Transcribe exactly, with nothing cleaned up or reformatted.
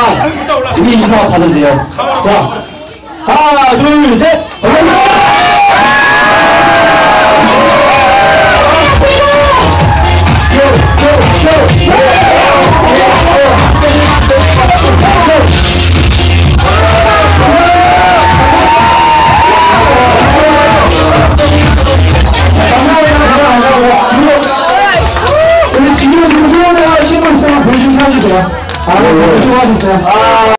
우리 인사 받으세요. 자, 하나, 둘, 셋. 우리 지금 누구나 신고 있으면 보여주면 해주세요. 아, 네, 수고하셨어요. 아.